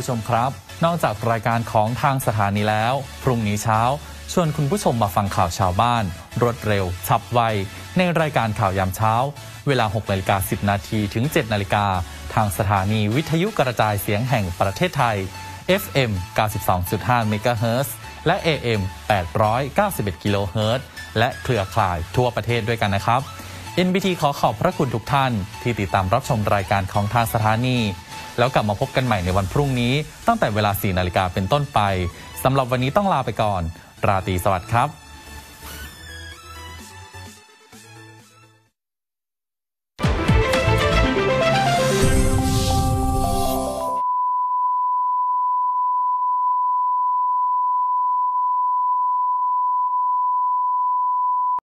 ผู้ชมครับนอกจากรายการของทางสถานีแล้วพรุ่งนี้เช้าชวนคุณผู้ชมมาฟังข่าวชาวบ้านรวดเร็วฉับไวในรายการข่าวยามเช้าเวลา 6:10 น.ถึง 7:00 น.ทางสถานีวิทยุกระจายเสียงแห่งประเทศไทย FM 92.5 เมกะเฮิรตซ์และ AM 891 กิโลเฮิรตซ์และเครือข่ายทั่วประเทศด้วยกันนะครับ NBT ขอขอบพระคุณทุกท่านที่ติดตามรับชมรายการของทางสถานีแล้วกลับมาพบกันใหม่ในวันพรุ่งนี้ตั้งแต่เวลา 4 นาฬิกาเป็นต้นไปสำหรับวันนี้ต้องลาไปก่อนราตรีสวัสดิ์ครับ